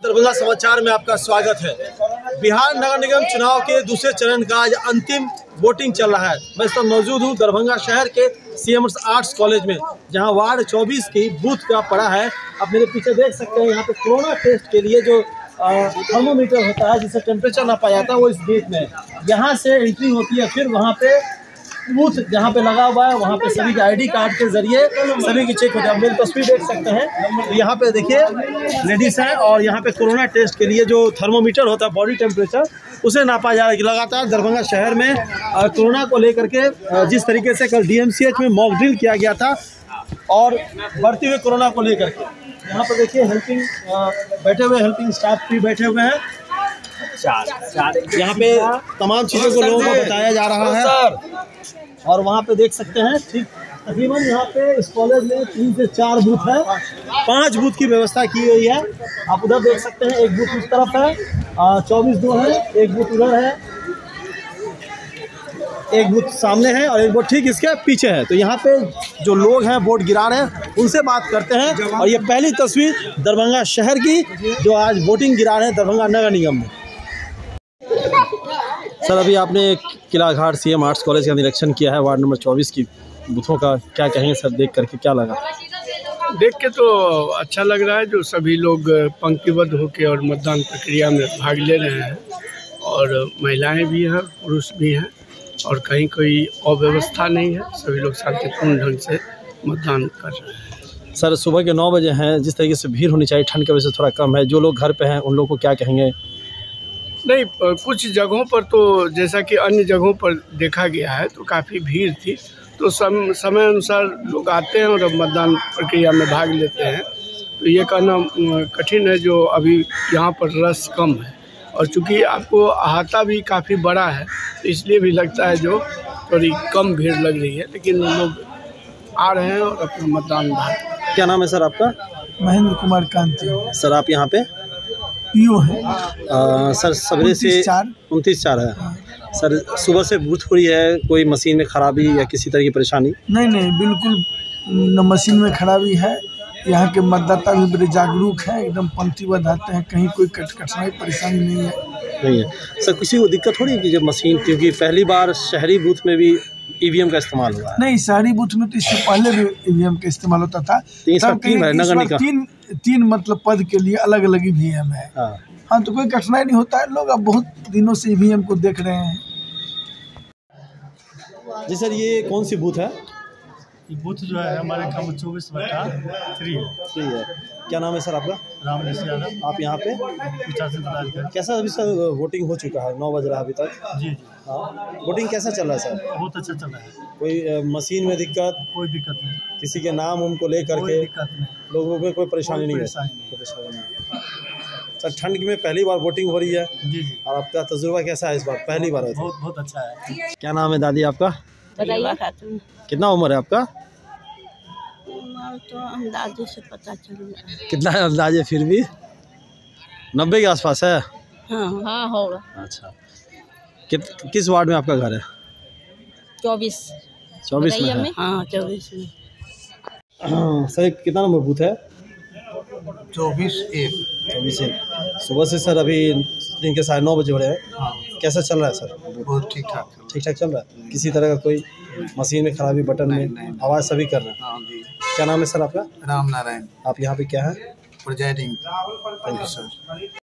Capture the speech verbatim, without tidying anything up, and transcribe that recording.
दरभंगा समाचार में आपका स्वागत है। बिहार नगर निगम चुनाव के दूसरे चरण का आज अंतिम वोटिंग चल रहा है। मैं इस वक्त मौजूद हूँ दरभंगा शहर के सीएमएस आर्ट्स कॉलेज में, जहाँ वार्ड चौबीस की बूथ का पड़ा है। आप मेरे पीछे देख सकते हैं, यहाँ पे कोरोना टेस्ट के लिए जो थर्मोमीटर होता है जिससे टेम्परेचर नापा जाता है वो इस गेट में, यहाँ से एंट्री होती है। फिर वहाँ पे बूथ जहाँ पे लगा हुआ है वहाँ पे सभी के आईडी कार्ड के जरिए सभी की चेक होता है। आप मेरी तस्वीर देख सकते हैं, तो यहाँ पे देखिए लेडीज़ हैं और यहाँ पे कोरोना टेस्ट के लिए जो थर्मोमीटर होता है बॉडी टेम्परेचर उसे नापा जा रहा है। लगातार दरभंगा शहर में कोरोना को लेकर के जिस तरीके से कल डीएमसीएच में मॉक ड्रिल किया गया था और बढ़ते हुए कोरोना को लेकर के यहाँ पर देखिए हेल्पिंग बैठे हुए हेल्पिंग स्टाफ भी बैठे हुए हैं। यहाँ पे तमाम चीज़ों को लोगों को बताया जा रहा है और वहाँ पे देख सकते हैं ठीक तकरीबन यहाँ पे इस कॉलेज में तीन से चार बूथ है, पांच बूथ की व्यवस्था की गई है। आप उधर देख सकते हैं, एक बूथ उस तरफ है, चौबीस दो है, एक बूथ उधर है, एक बूथ सामने है और एक बूथ ठीक इसके पीछे है। तो यहाँ पे जो लोग हैं वोट गिरा रहे हैं उनसे बात करते हैं और ये पहली तस्वीर दरभंगा शहर की जो आज वोटिंग गिरा रहे हैं दरभंगा नगर निगम में। सर, अभी आपने Kila Ghat CM arts college का निरीक्षण किया है, वार्ड नंबर चौबीस की बूथों का क्या कहेंगे सर? देख करके क्या लगा? देख के तो अच्छा लग रहा है, जो सभी लोग पंक्तिबद्ध होकर और मतदान प्रक्रिया में भाग ले रहे हैं और महिलाएं भी हैं, पुरुष भी हैं और कहीं कोई अव्यवस्था नहीं है। सभी लोग शांतिपूर्ण ढंग से मतदान कर रहे हैं। सर, सुबह के नौ बजे हैं, जिस तरीके से भीड़ होनी चाहिए ठंड की वजह से थोड़ा कम है, जो लोग घर पे हैं उन लोगों को क्या कहेंगे? नहीं, कुछ जगहों पर तो जैसा कि अन्य जगहों पर देखा गया है तो काफ़ी भीड़ थी, तो सम, समय अनुसार लोग आते हैं और अब मतदान प्रक्रिया में भाग लेते हैं। तो ये कहना कठिन है जो अभी यहाँ पर रस कम है और चूँकि आपको अहाता भी काफ़ी बड़ा है तो इसलिए भी लगता है जो थोड़ी कम भीड़ लग रही है, लेकिन लोग आ रहे हैं और अपना मतदान भाग। क्या नाम है सर आपका? महेंद्र कुमार कांति। सर, आप यहाँ पे पीओ है? आ, सर सवेरे से उनतीस चार है। सर, सुबह से बूथ हो रही है, कोई मशीन में खराबी या किसी तरह की परेशानी? नहीं नहीं, बिल्कुल न मशीन में खराबी है। यहाँ के मतदाता भी बड़े जागरूक हैं, एकदम पंक्तिबद्ध आते हैं, कहीं कोई कठिनाई परेशानी नहीं है। नहीं है सर, किसी को दिक्कत हो रही है कि जब मशीन, क्योंकि पहली बार शहरी बूथ में भी ईवीएम का इस्तेमाल हुआ है? नहीं, शहरी बूथ में तो इससे पहले भी ईवीएम का इस्तेमाल होता था। तब तीन है नगर निगम, तीन तीन मतलब पद के लिए अलग अलग ईवीएम है। हाँ हाँ, तो कोई कठिनाई नहीं होता है। लोग अब बहुत दिनों से ईवीएम को देख रहे हैं। जी सर, ये कौन सी बूथ है? ये बूथ जो है हमारे काम चौबीस बटा थ्री है। थ्री है। क्या नाम है सर आपका? रामनेश यादव। आप यहाँ पे कैसा अभी सर वोटिंग हो चुका है? नौ बज रहा है अभी तक। जी जी। हाँ, वोटिंग कैसा चल रहा है सर? बहुत अच्छा चल रहा है। कोई मशीन में दिक्कत? कोई दिक्कत नहीं। किसी के नाम उनको लेकर के दिक्कत नहीं, लोगों में कोई परेशानी नहीं है? परेशानी नहीं। सर, ठंड में पहली बार वोटिंग हो रही है। जी जी। और आपका तजुर्बा कैसा है इस बार? पहली बार है? बहुत बहुत अच्छा है। क्या नाम है दादी आपका? कितना उम्र है आपका? तो अंदाजे से पता चल रहा है। कितना है अंदाजे? फिर भी नब्बे के आसपास है। हाँ हाँ होगा। अच्छा, कि, किस वार्ड में आपका घर है? चौबीस। चौबीस में है? हाँ चौबीस में। सर, कितना नंबर बूथ है? चौबीस एक। चौबीस एक। सुबह से सर अभी दिन के साढ़े नौ बजे हो रहे हैं। हाँ। कैसा चल रहा है सर? बहुत ठीक ठाक ठीक ठाक चल रहा है। किसी तरह का कोई मशीन में खराबी, बटन में आवाज़ सभी कर रहे हैं? हाँ जी। क्या नाम है सर आपका? राम नारायण। आप यहाँ पे क्या है? Presiding officer.